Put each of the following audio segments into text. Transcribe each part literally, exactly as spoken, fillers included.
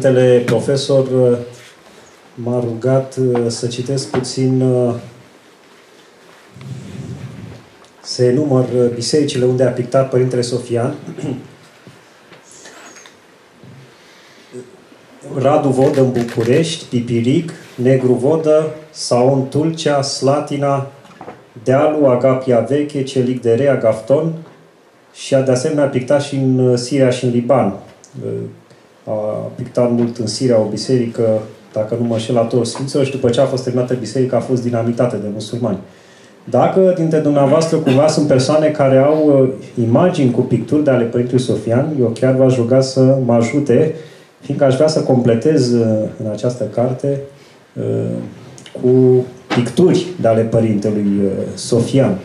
Părintele profesor m-a rugat să citesc puțin, să enumăr bisericile unde a pictat Părintele Sofian. Radu Vodă în București, Pipiric, Negru Vodă, Saon Tulcea, Slatina, Dealu, Agapia Veche, Celic de Rea, Gafton și a de asemenea a pictat și în Siria și în Liban. A pictat mult în Siria o biserică, dacă nu mă înșel, la Torul Sfinților, și după ce a fost terminată biserica a fost dinamitată de musulmani. Dacă dintre dumneavoastră cumva sunt persoane care au imagini cu picturi de ale Părintelui Sofian, eu chiar v-aș ruga să mă ajute, fiindcă aș vrea să completez în această carte cu picturi de ale Părintelui Sofian.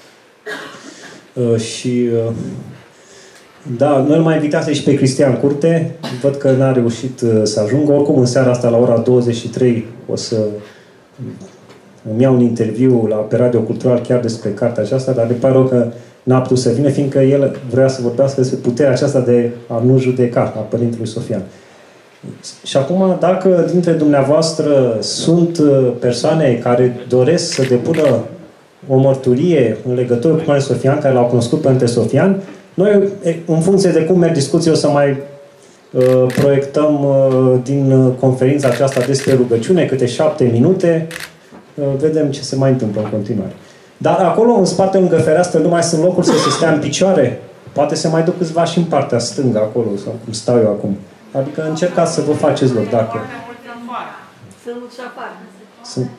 Și da, noi mai invitați și pe Cristian Curte. Văd că n-a reușit să ajungă. Oricum, în seara asta, la ora douăzeci și trei, o să îmi iau un interviu la, pe Radio Cultural chiar despre cartea aceasta, dar ne pare rău că n-a putut să vină, fiindcă el vrea să vorbească despre puterea aceasta de a nu judeca a Părintelui Sofian. Și acum, dacă dintre dumneavoastră sunt persoane care doresc să depună o mărturie în legătură cu Părintele Sofian, care l-au cunoscut Părintele Sofian, noi, în funcție de cum merg discuții, o să mai uh, proiectăm uh, din conferința aceasta despre rugăciune, câte șapte minute, uh, vedem ce se mai întâmplă în continuare. Dar acolo, în spate, lângă fereastră, nu mai sunt locuri să se stea în picioare? Poate se mai duc câțiva și în partea stângă, acolo, sau cum stau eu acum. Adică încercați să vă faceți loc, dacă... Sunt mulți afară. Sunt...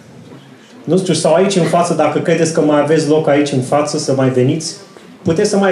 Nu știu, sau aici în față, dacă credeți că mai aveți loc aici în față, să mai veniți, puteți să mai